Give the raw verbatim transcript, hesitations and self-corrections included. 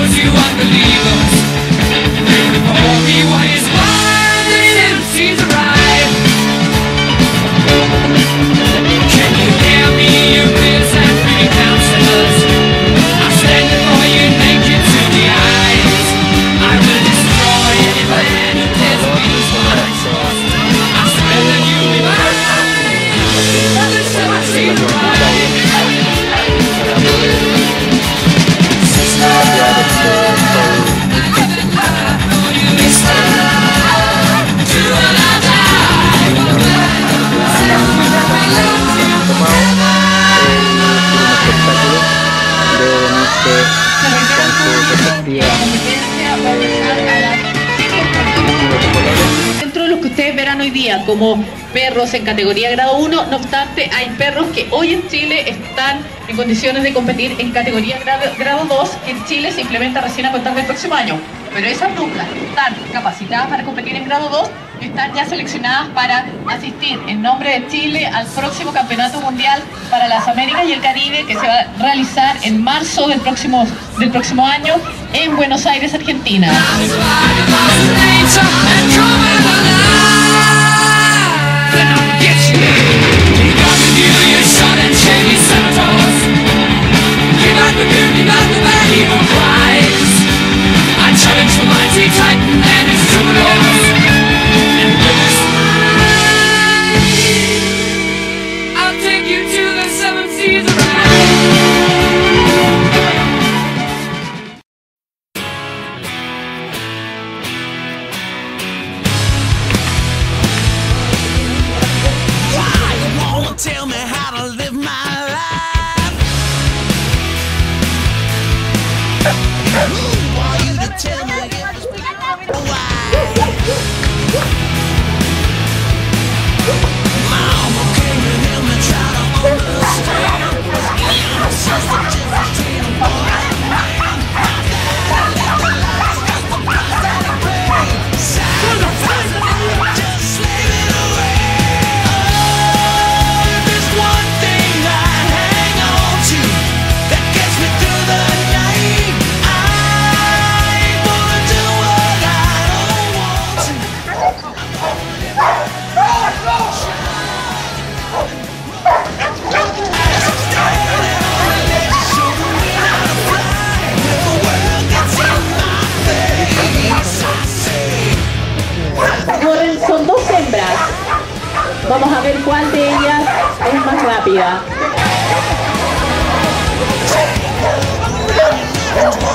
Dentro de los que ustedes verán hoy día como perros en categoría grado uno, no obstante hay perros que hoy en Chile están en condiciones de competir en categoría grado, grado dos, que en Chile se implementa recién a contar del próximo año. Pero esas duplas que están capacitadas para competir en grado dos están ya seleccionadas para asistir en nombre de Chile al próximo Campeonato Mundial para las Américas y el Caribe, que se va a realizar en marzo del próximo, del próximo año en Buenos Aires, Argentina. Tell me how to live my life. Who are you to tell me why? Mama came to help me try to understand. It's just the difference between a boy and a man. I live the life, just the price that I pay. Sacrifice, just slaving away. Son dos hembras. Vamos a ver cuál de ellas es más rápida.